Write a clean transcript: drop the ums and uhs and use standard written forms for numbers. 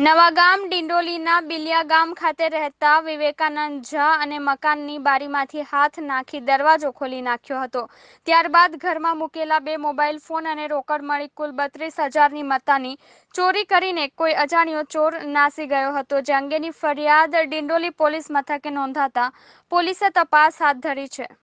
નવાગામ ડિંડોલીના બિલિયા ગામ ખાતે રહેતા વિવેકાનંદ ઝા અને મકાનની બારીમાંથી હાથ નાખી દરવાજો ખોલી નાખ્યો હતો. ત્યારબાદ ઘરમાં મૂકેલા 2 મોબાઈલ ફોન અને રોકડ મળી કુલ 32,000ની મત્તાની ચોરી કરીને કોઈ અજાણ્યો ચોર નાસી ગયો હતો. જે અંગેની ફરિયાદ ડિંડોલી પોલીસ મથકે નોંધાતા પોલીસે તપાસ હાથ ધરી છે.